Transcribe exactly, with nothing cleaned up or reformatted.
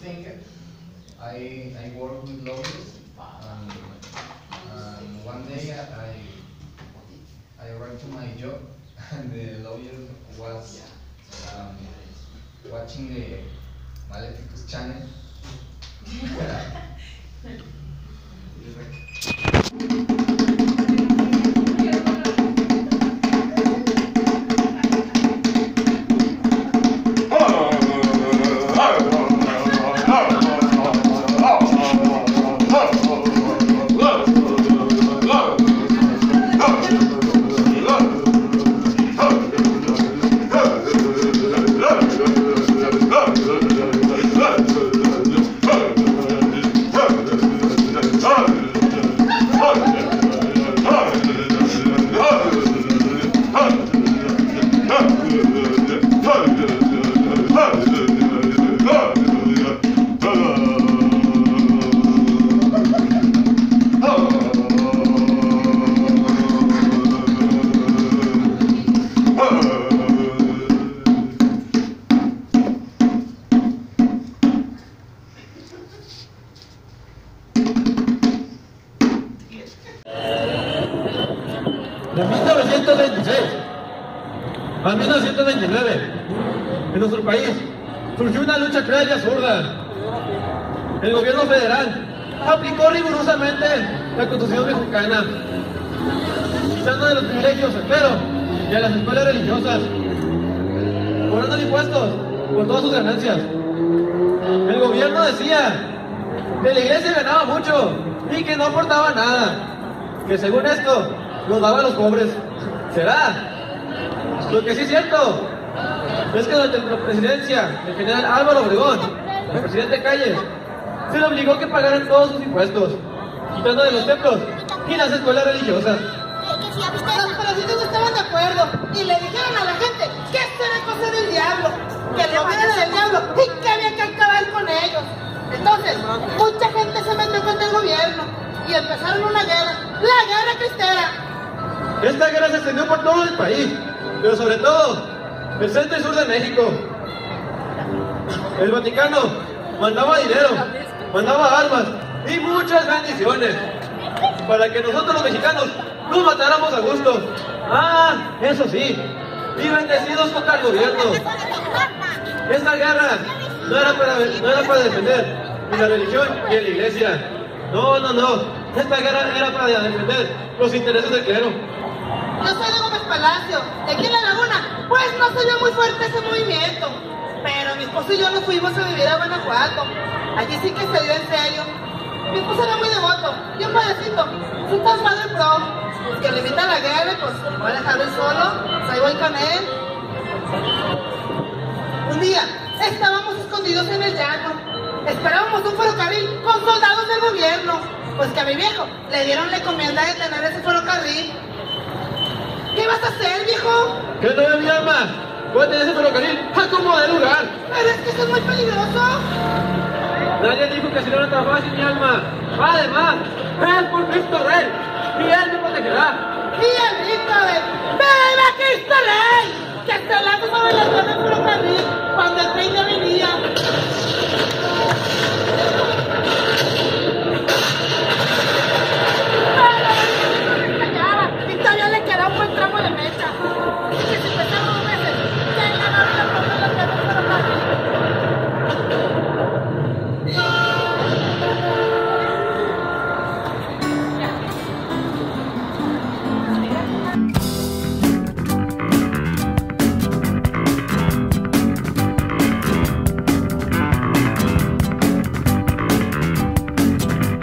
thinking. I I work with lawyers, and, and one day I I arrived to my job, and the lawyer was um, watching the Maleficus channel. De mil novecientos veintiséis a mil novecientos veintinueve, en nuestro país surgió una lucha cruel y absurda. El gobierno federal aplicó rigurosamente la Constitución mexicana, quitando de los privilegios al clero y a las escuelas religiosas, cobrando impuestos por todas sus ganancias. El gobierno decía que la iglesia ganaba mucho y que no aportaba nada, que según esto los daba a los pobres. ¿Será? Lo que sí es cierto es que durante la presidencia del general Álvaro Obregón, el presidente Calles, se le obligó a que pagaran todos sus impuestos, quitando de los templos y las escuelas religiosas. Los presidentes estaban de acuerdo y le dijeron a la gente que esto era cosa del diablo, que el gobierno era del diablo y que había que acabar con ellos. Entonces, mucha gente se metió contra el gobierno y empezaron una guerra, la guerra cristera. Esta guerra se extendió por todo el país, pero sobre todo el centro y sur de México. El Vaticano mandaba dinero, mandaba armas y muchas bendiciones para que nosotros los mexicanos nos matáramos a gusto. Ah, eso sí, y bendecidos contra el gobierno. Esta guerra no era para, no era para defender ni la religión ni la iglesia. No, no, no. Esta guerra era para defender los intereses del clero. Yo soy de Gómez Palacio, de aquí en La Laguna, pues no se vio muy fuerte ese movimiento. Pero mi esposo y yo nos fuimos a vivir a Guanajuato. Allí sí que se dio en serio. Mi esposo era muy devoto, y un padrecito, un tan padre pro, que le invita a la guerra, pues no voy a dejarlo él solo, pues ahí voy con él. Un día, estábamos escondidos en el llano. Esperábamos un ferrocarril con soldados del gobierno, pues que a mi viejo le dieron la encomienda de tener ese ferrocarril. ¿Qué vas a hacer, viejo? ¿Qué no ve mi alma? Voy a tener ese ferrocarril a como de lugar. Pero es que eso es muy peligroso. Nadie dijo que si no era tan fácil, mi alma. Además, es por Cristo Rey, y Él me protegerá. Y el grito de ¡Viva Cristo Rey! Que está hablando sobre la zona del ferrocarril, cuando